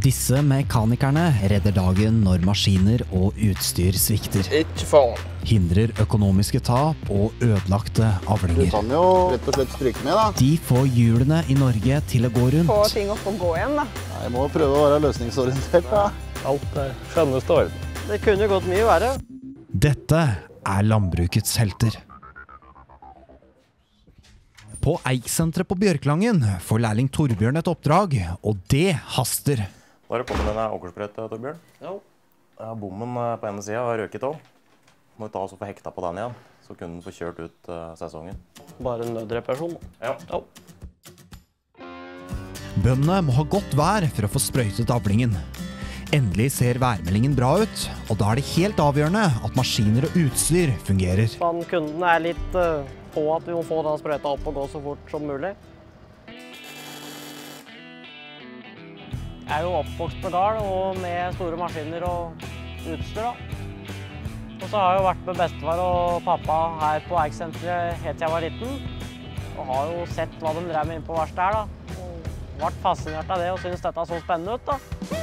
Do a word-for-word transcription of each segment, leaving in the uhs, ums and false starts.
Disse mekanikerne redder dagen når maskiner og utstyr svikter. Ikke faen. Hindrer økonomiske tap og ødelagte avlinger. Du kan jo rett og slett stryke med, da. De får hjulene i Norge til å gå rundt. Få ting opp og gå igjen, da. Jeg må prøve å være løsningsorientert, da. Alt er skjønneste orden. Det kunne gått mye verre. Dette er landbrukets helter. På Eiksenteret på Bjørklangen får lærling Torbjørn et oppdrag, og det haster. Da har det kommet denne åkersprøyt, Torbjørn. Ja. Ja, bommen på ene siden har røket av. Må ta oss og få hekta på den igjen, så kunne den få kjørt ut uh, sesongen. Bare en nødreparasjon. Ja. Ja. Bøndene må ha godt vær for å få sprøytet avlingen. Endelig ser værmeldingen bra ut, og da er det helt avgjørende at maskiner og utstyr fungerer. Sånn, kunden er litt uh, på at vi må få den sprøyta opp og gå så fort som mulig. Jeg er jo oppvokst på gard og med store maskiner og utstyr, da. Og så har jeg jo vært med bestefar og pappa her på Eiksenteret helt til jeg var liten. Og har jo sett hva de drev med inn på verkstedet her, da. Og vært fascinert av det og synes dette så spennende ut, da.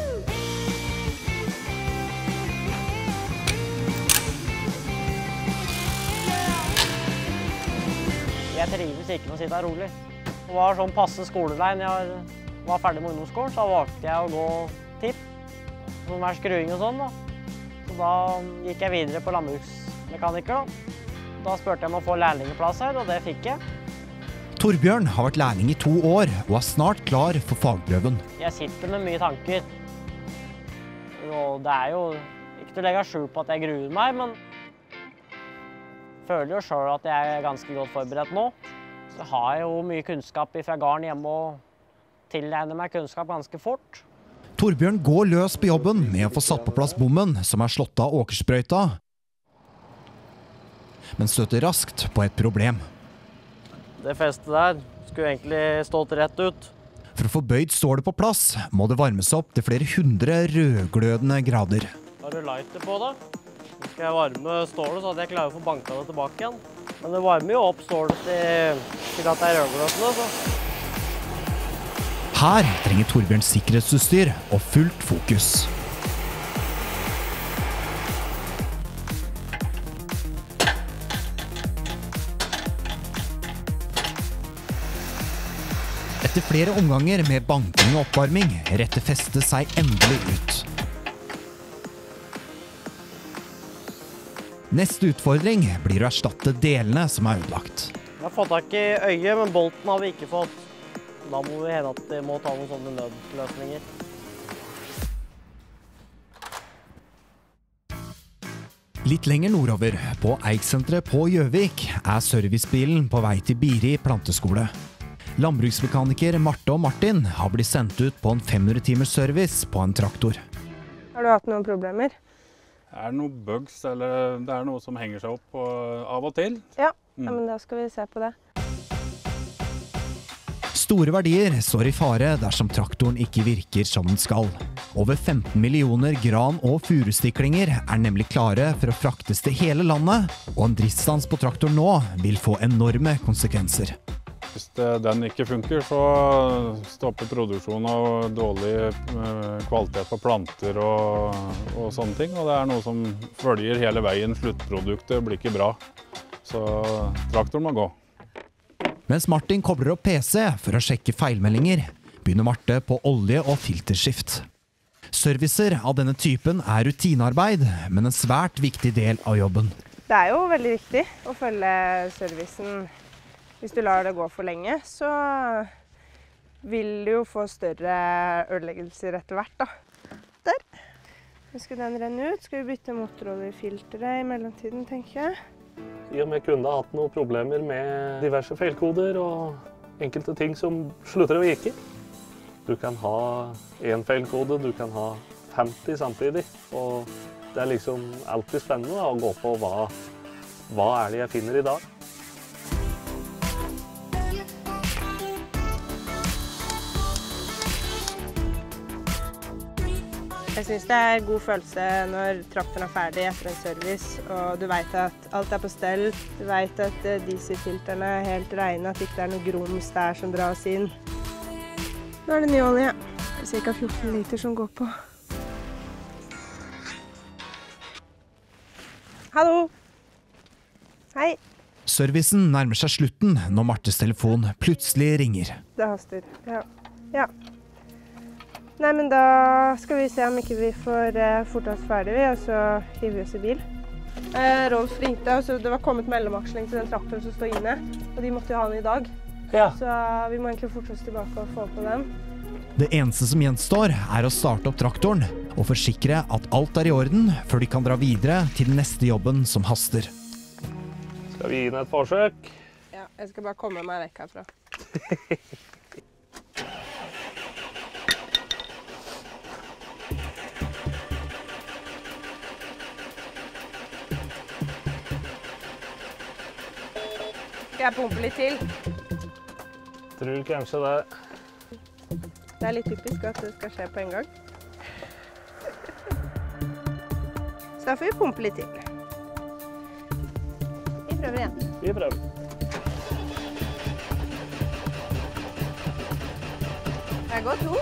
Jeg trives ikke med å sitte rolig. Det var sånn passe skolevei. Når jeg var ferdig med ungdomsskolen, så valgte jeg å gå tipp. Sånn mer skruing og sånn, da. Så da gikk jeg videre på landbruksmekaniker, da. Da spurte jeg om å få lærlingeplass her, og det fikk jeg. Torbjørn har vært lærling i to år, og er snart klar for fagprøven. Jeg sitter med mye tanker. Og det er jo ikke til å legge skjul på at jeg gruer meg, men jeg føler jo selv at jeg er ganske godt forberedt nå. Så jeg har jo mye kunnskap fra gården hjemme og tilegner meg kunnskap ganske fort. Torbjørn går løs på jobben med å få satt på plass bommen som er slått av åkersprøyta, men støter raskt på et problem. Det festet der skulle egentlig stått rett ut. For å få bøyd stålet på plass må det varmes opp til flere hundre rødglødende grader. Har du lighter på det? Nå skal jeg varme stålet så at jeg klarer å få banka det tilbake igjen. Men det varmer jo opp stålet til, til at det er rødglødende, så. Her trenger Torbjørn sikkerhetsutstyr og fullt fokus. Etter flere omganger med banking og oppvarming retter festet seg endelig ut. Neste utfordring blir å erstatte delene som er ødelagt. Jeg har fått tak i øyet, men bolten har vi ikke fått. Da må vi hende at vi må ta noen sånne nødløsninger. Litt lenger nordover, på Eiksenteret på Gjøvik, er servicebilen på vei til Biri planteskole. Landbruksmekaniker Marte og Martin har blitt sendt ut på en femhundre timers service på en traktor. Har du hatt noen problemer? Det er noe bugs, eller det er noe som henger seg opp av og til. Ja, mm. Ja, men da skal vi se på det. Store verdier står i fare dersom traktoren ikke virker som den skal. Over femten millioner gran- og furustiklinger er nemlig klare for å fraktes til hele landet, og en driftsstans på traktoren nå vil få enorme konsekvenser. Hvis den ikke funker, så stopper produksjonen av dårlig kvalitet på planter og, og sånne ting. Og det er noe som følger hele veien. Sluttproduktet blir ikke bra. Så traktoren må gå. Mens Martin kobler opp P C for å sjekke feilmeldinger, begynner Marte på olje- og filterskift. Servicer av denne typen er rutinearbeid, men en svært viktig del av jobben. Det er jo veldig viktig å følge servicen. Hvis du lar det gå for lenge, så vil du jo få større ødeleggelser etter hvert, da. Der. Nå skal den renne ut. Skal vi bytte motorolje-filteret i mellomtiden, tenker jeg. I og med kunden har hatt noen problemer med diverse feilkoder og enkelte ting som slutter å virke. Du kan ha en feilkode, du kan ha femti samtidig. Og det er liksom alltid spennende da, å gå på hva, hva er det jeg finner i dag. Jeg synes det er en god følelse når traktoren er ferdig etter en service, og du vet at alt er på stell. Du vet at dieselfilterne er helt rene, at det ikke er noe grums der som dras inn. Nå er det ny olje. ca. fjorten liter som går på. Hallo! Hei! Servicen nærmer seg slutten når Martes telefon plutselig ringer. Det haster, ja. ja. Nei, men da skal vi se om ikke vi får uh, fort oss ferdig, og så hiver vi oss i bil. Uh, Rolf ringte, og så det var kommet mellomaksling til den traktoren som står inne, og de måtte jo ha den i dag. Ja. Så vi må egentlig forte oss tilbake og få på den. Det eneste som gjenstår er å starte opp traktoren og forsikre at alt er i orden før de kan dra videre til den neste jobben som haster. Skal vi gi den et forsøk? Ja, jeg skal bare komme meg vekk herfra. Skal jeg pumpe litt til? Tror kanskje det. Det er litt typisk at det skal skje på en gang. Så da får vi pumpe litt til. Vi prøver igjen. Vi prøver. Det går to.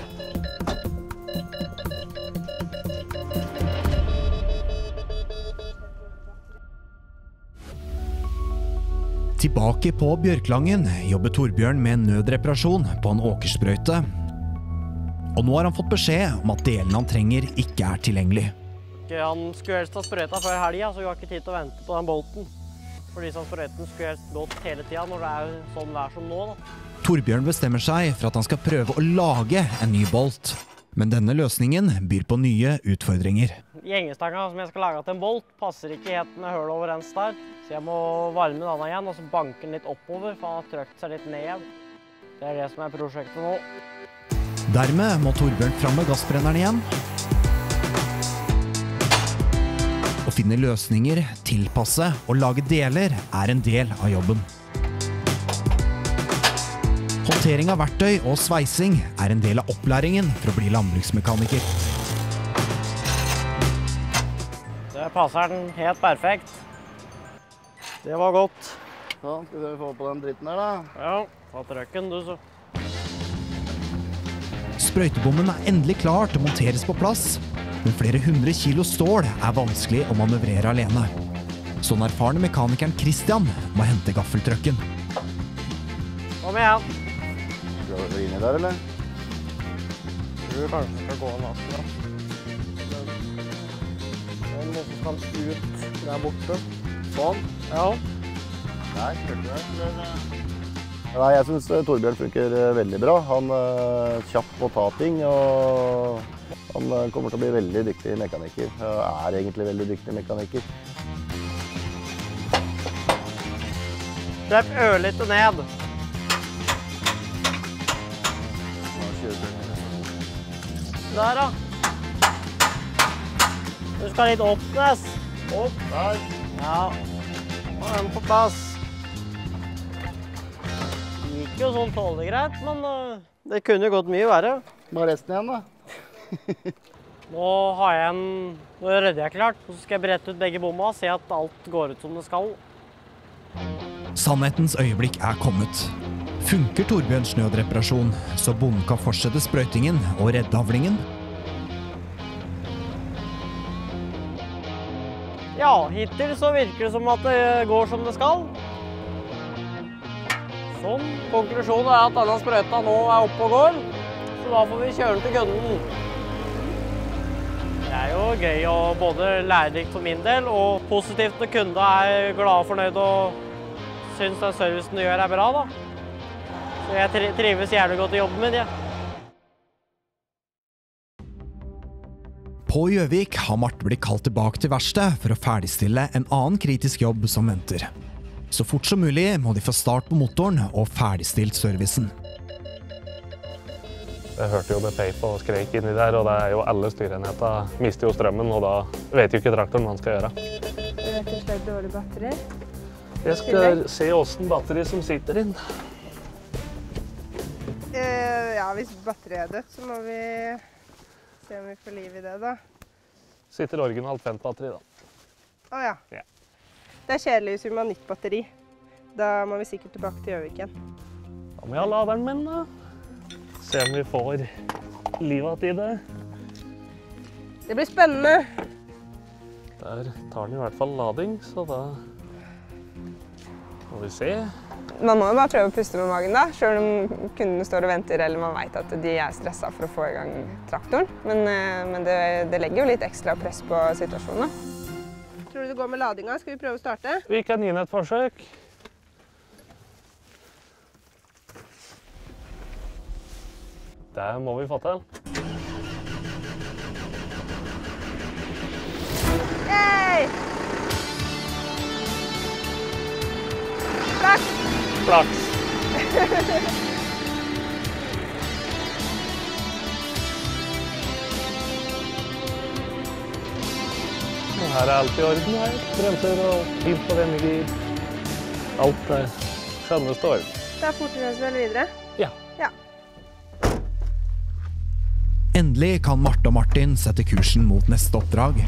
Tilbake på Bjørklangen jobber Torbjørn med en nødreparasjon på en åkersprøyte. Og nå har han fått beskjed om at delene han trenger ikke er tilgjengelig. Han skulle helst ha sprøyta før helga, så vi har ikke tid til å vente på den bolten. Fordi sånn sprøyten skulle helst gått hele tida når det er sånn vær som nå. Da. Torbjørn bestemmer seg for at han skal prøve å lage en ny bolt. Men denne løsningen byr på nye utfordringer. Gjengestanga som jeg skal lage til en bolt passer ikke helt med høl over rens der. Så jeg må varme den andre igjen og så banke den litt oppover, for han har trøkt seg litt ned. Det er det som er prosjektet nå. Dermed må Torbjørn fram med gassbrenneren igjen. Å finne løsninger, tilpasse og lage deler er en del av jobben. Håndtering av verktøy og sveising er en del av opplæringen for å bli landbruksmekaniker. Det passer den helt perfekt. Det var godt. Sånn, skal vi få på den dritten her da? Ja, ta trøkken du så. Sprøytebommen er endelig klar til å monteres på plass, men flere hundre kilo stål er vanskelig å manøvrere alene. Så den erfarne mekanikeren Christian må hente gaffeltrøkken. Kom igjen. Skal vi inn i der, eller? Jeg tror kanskje det skal gå en vask da. Den måten skal ut der borte. Sånn? Ja. Nei, hørte du det? Nei, jeg synes Torbjørn funker veldig bra. Han er kjapp på å ta ting, og han kommer til å bli veldig dyktig mekaniker. Han er egentlig veldig dyktig mekaniker. Slipp ørlite ned. Der da. Du skal litt opp, Nes. Opp, der. Ja. Og den på plass. Det gikk jo sånn tålelig greit, men uh, det kunne gått mye verre. Bare resten igjen, da. Nå har jeg en... Nå rydder jeg klart, og så skal jeg brette ut begge bomma og se at alt går ut som det skal. Sannhetens øyeblikk er kommet. Funker Torbjørns nødreparasjon, så bonden kan fortsette sprøytingen og redde avlingen? Ja, hittil så virker det som at det går som det skal. Sånn, konklusjonen er at denne sprøyta nå er oppe og går, så da får vi kjøre den til kunden. Det er jo gøy og både lærerikt for min del, og positivt når kunden er glad og fornøyd og synes den servicen du gjør er bra da. Så jeg trives gjerne godt i jobben min, ja. På Gjøvik har Marte blitt kalt tilbake til verksted for å ferdigstille en annen kritisk jobb som venter. Så fort som mulig må de få start på motoren og ferdigstilt servicen. Jeg hørte jo det peip og skrek inni der, og det er jo alle styrenheter mister jo strømmen, og da vet jo ikke traktoren hva han skal gjøre. Det er rett og slett dårlig batteri. Jeg skal se hvordan batteri som sitter inn. Uh, ja, hvis batteriet er dødt, så må vi se om vi får liv i det, da. Sitter originalt Fendt-batteri, da. Å ja. Ja. Det er kjedelig hvis vi må ha nytt batteri. Da må vi sikkert tilbake til Gjøvik igjen. Da må jeg ha laderen min, da. Se om vi får livet i det. Det blir spennende. Der tar den i hvert fall lading, så da må vi se. Man må jo bare prøve å puste med magen da, selv om kunden står og venter, eller man vet at de er stresset for å få i gang traktoren. Men, men det, det legger jo litt ekstra press på situasjonen. Tror du det går med ladinga? Skal vi prøve å starte? Vi kan gi den et forsøk. Det må vi få til. Yay! Flaks! Flaks. Her er alt i orden her. Bremser og fint på vennegir. Alt er skjønneste orden. Da forter vi oss vel videre? Ja. Ja. Endelig kan Marte og Martin sette kursen mot neste oppdrag.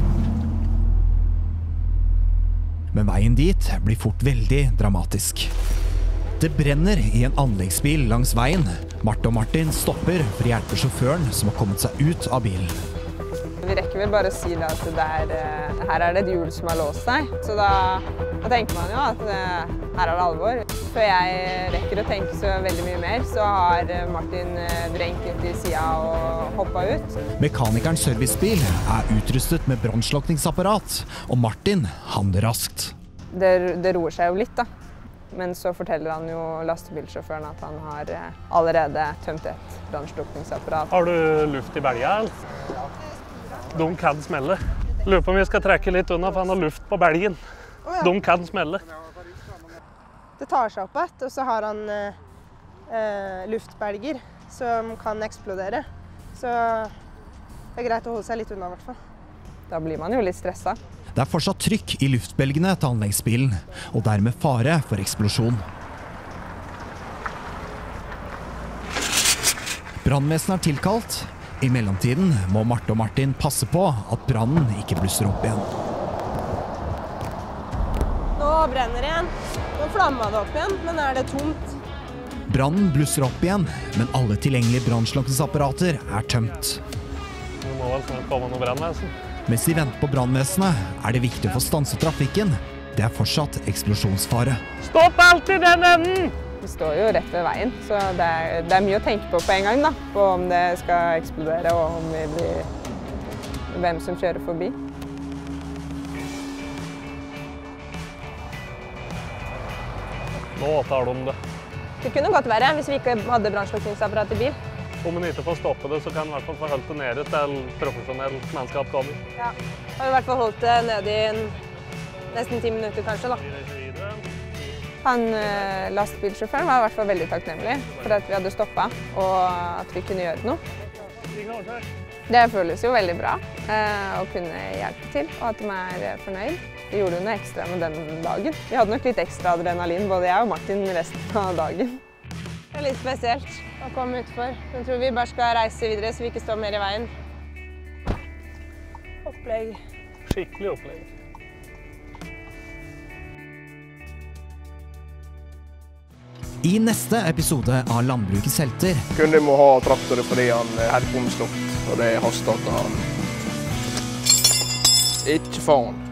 Men veien dit blir fort veldig dramatisk. Det brenner i en anleggsbil langs veien. Marte og Martin stopper for å hjelpe sjåføren som har kommet seg ut av bilen. Vi rekker vel bare å si det at det er, her er det et hjul som har låst seg. Så da, da tenker man jo at her er det alvor. Før jeg rekker å tenke så veldig mye mer, så har Martin vrengt litt i siden og hoppet ut. Mekanikerens servicebil er utrustet med brannslukningsapparat, og Martin handler raskt. Det, det roer seg jo litt da. Men så forteller han jo lastebilsjåføren at han har allerede tømt et brannslukningsapparat. Har du luft i belga? De kan smelle. Lurer på om vi skal trekke litt unna, for han har luft på belgen. Oh, ja. De kan smelle. Det tar seg opp et, og så har han eh, luftbelger som kan eksplodere. Så det er greit å holde seg litt unna i hvert fall. Da blir man jo litt stresset. Det er fortsatt trykk i luftbelgene til anleggsbilen, og dermed fare for eksplosjon. Brannvesenet er tilkalt. I mellomtiden må Marte og Martin passe på at brannen ikke blusser opp igjen. Nå brenner det igjen. Nå flammer det opp igjen, men er det tomt? Brannen blusser opp igjen, men alle tilgjengelige brannslukningsapparater er tømt. Det må vel snart komme noe brannvesen. Mens de venter på brannvesenet, er det viktig å få stanset trafikken. Det er fortsatt eksplosjonsfare. Stopp alt i den enden! Vi står jo rett ved veien, så det er, det er mye å tenke på på en gang da. På om det skal eksplodere, og om vi blir, hvem som kjører forbi. Nå tar de det. Det kunne godt være hvis vi ikke hadde brannslukningsapparat i bil. Om en ikke får stoppe det, så kan en i hvert fall få holdt det nede til profesjonell mannskap kommer. Ja, har i hvert fall holdt det nede i en, nesten ti minutter kanskje da. Han eh, lastbilsjåføren var i hvert fall veldig takknemlig for at vi hadde stoppet og at vi kunne gjøre noe. Det føles jo veldig bra eh, å kunne hjelpe til og at de er fornøyd. Vi gjorde noe ekstra med den dagen. Vi hadde nok litt ekstra adrenalin, både jeg og Martin, resten av dagen. Det er litt spesielt å komme utfor. Jeg tror vi bare skal reise videre så vi ikke står mer i veien. Opplegg. Skikkelig opplegg. I neste episode av Landbrukets helter Kunden må ha traktorer fordi han er omslått, og det hastet at han ikke faen.